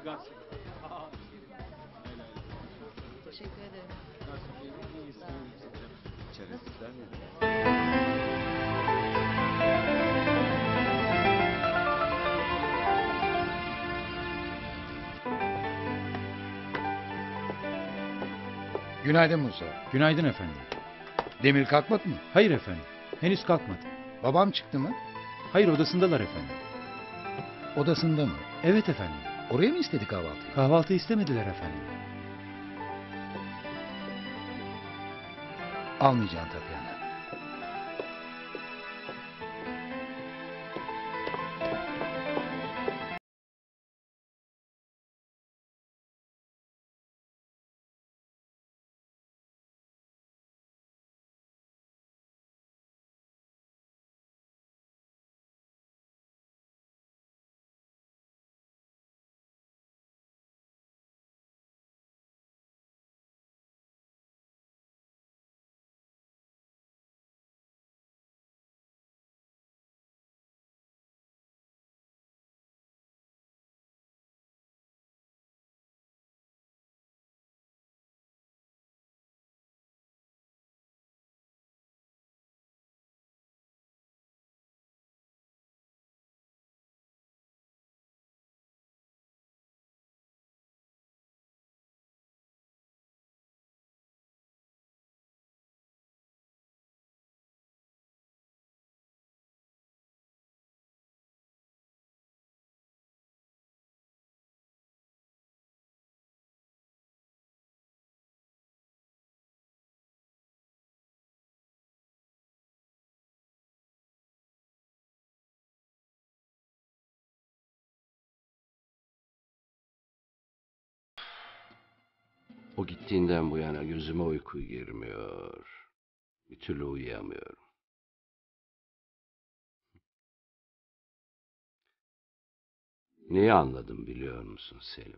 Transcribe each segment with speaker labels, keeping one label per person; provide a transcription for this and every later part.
Speaker 1: Teşekkür ederim.
Speaker 2: Çaresizler mi?
Speaker 3: Günaydın Musa.
Speaker 4: Günaydın efendim.
Speaker 3: Demir kalkmadı mı?
Speaker 4: Hayır efendim. Henüz kalkmadı.
Speaker 3: Babam çıktı mı?
Speaker 4: Hayır, odasındalar efendim.
Speaker 3: Odasında mı?
Speaker 4: Evet efendim.
Speaker 3: Oraya mı istedi kahvaltıyı?
Speaker 4: Kahvaltı istemediler efendim.
Speaker 3: Almayacaksın tabii yana.
Speaker 2: O gittiğinden bu yana gözüme uyku girmiyor. Bir türlü uyuyamıyorum. Neyi anladım biliyor musun Selim?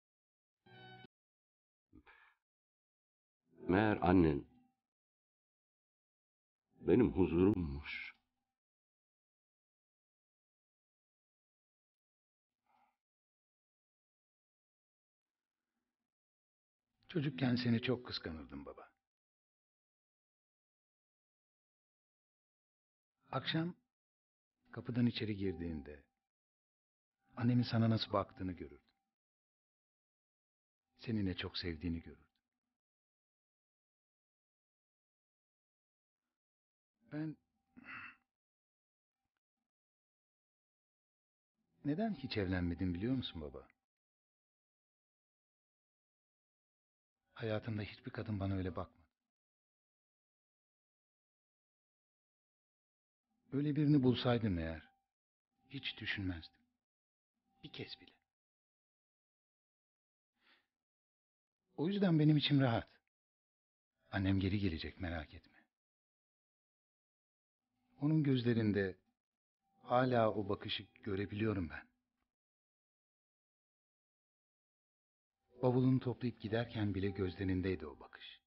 Speaker 2: Meğer annen benim huzurummuş.
Speaker 3: Çocukken seni çok kıskanırdım baba. Akşam kapıdan içeri girdiğinde annemin sana nasıl baktığını görürdüm. Seni ne çok sevdiğini görürdüm. Ben neden hiç evlenmedim biliyor musun baba? Hayatımda hiçbir kadın bana öyle bakmadı. Öyle birini bulsaydım eğer hiç düşünmezdim. Bir kez bile. O yüzden benim içim rahat. Annem geri gelecek, merak etme. Onun gözlerinde hala o bakışı görebiliyorum ben. Bavulunu toplayıp giderken bile gözlerindeydi o bakış.